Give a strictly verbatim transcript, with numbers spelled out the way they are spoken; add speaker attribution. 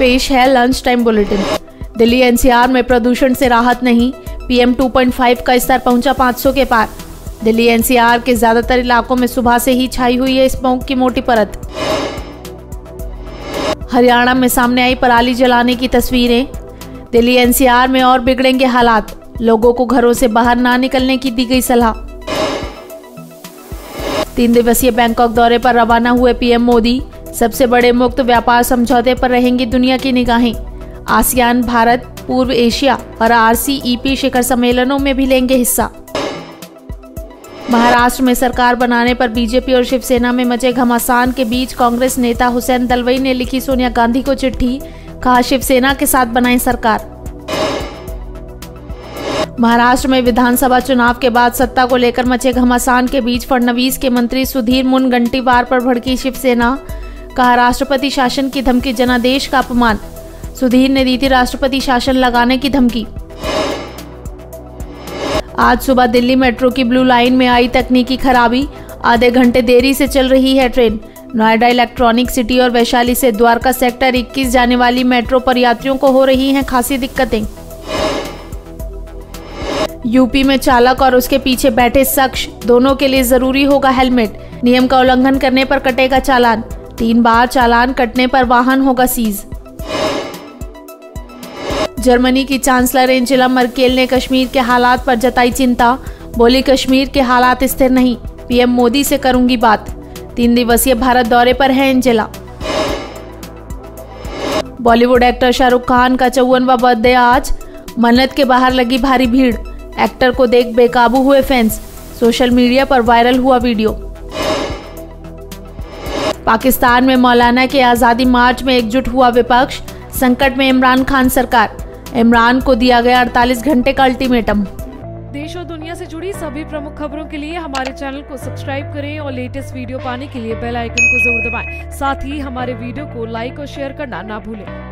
Speaker 1: पेश है lunch time bulletin. Delhi NCR में प्रदूषण से राहत नहीं, पीएम टू पॉइंट फाइव का स्तर पहुंचा पाँच सौ के पार। दिल्ली एनसीआर के ज्यादातर इलाकों में सुबह से ही छाई हुई है स्मॉग की मोटी परत। हरियाणा में सामने आई पराली जलाने की तस्वीरें। दिल्ली एनसीआर में और बिगड़ेंगे हालात, लोगों को घरों से बाहर ना निकलने की दी गई सलाह। तीन दिवसीय बैंकॉक दौरे पर रवाना हुए पीएम मोदी, सबसे बड़े मुक्त व्यापार समझौते पर रहेंगी दुनिया की निगाहें। आसियान, भारत, पूर्व एशिया और आरसीईपी शिखर सम्मेलनों में भी लेंगे हिस्सा। महाराष्ट्र में सरकार बनाने पर बीजेपी और शिवसेना में मचे घमासान के बीच कांग्रेस नेता हुसैन दलवाई ने लिखी सोनिया गांधी को चिट्ठी, कहा शिवसेना के साथ बनाएं सरकार। महाराष्ट्र में विधानसभा चुनाव के बाद सत्ता को लेकर मचे घमासान के बीच फडणवीस के मंत्री सुधीर मुनगंटीवार पर भड़की शिवसेना, कहा राष्ट्रपति शासन की धमकी जनादेश का अपमान। सुधीर ने दी थी राष्ट्रपति शासन लगाने की धमकी। आज सुबह दिल्ली मेट्रो की ब्लू लाइन में आई तकनीकी खराबी, आधे घंटे देरी से चल रही है ट्रेन। नोएडा इलेक्ट्रॉनिक सिटी और वैशाली से द्वारका सेक्टर इक्कीस जाने वाली मेट्रो पर यात्रियों को हो रही हैं खासी दिक्कतें। यूपी में चालक और उसके पीछे बैठे शख्स दोनों के लिए जरूरी होगा हेलमेट, नियम का उल्लंघन करने पर कटेगा चालान। तीन बार चालान कटने पर वाहन होगा सीज। जर्मनी की चांसलर एंजेला मर्केल ने कश्मीर के हालात पर जताई चिंता, बोली कश्मीर के हालात स्थिर नहीं, पीएम मोदी से करूंगी बात। तीन दिवसीय भारत दौरे पर है एंजेला। बॉलीवुड एक्टर शाहरुख खान का चौवनवां बर्थडे आज, मन्नत के बाहर लगी भारी भीड़। एक्टर को देख बेकाबू हुए फैंस, सोशल मीडिया पर वायरल हुआ वीडियो। पाकिस्तान में मौलाना के आज़ादी मार्च में एकजुट हुआ विपक्ष, संकट में इमरान खान सरकार, इमरान को दिया गया अड़तालीस घंटे का अल्टीमेटम।
Speaker 2: देश और दुनिया से जुड़ी सभी प्रमुख खबरों के लिए हमारे चैनल को सब्सक्राइब करें और लेटेस्ट वीडियो पाने के लिए बेल आइकन को जरूर दबाएं। साथ ही हमारे वीडियो को लाइक और शेयर करना ना भूलें।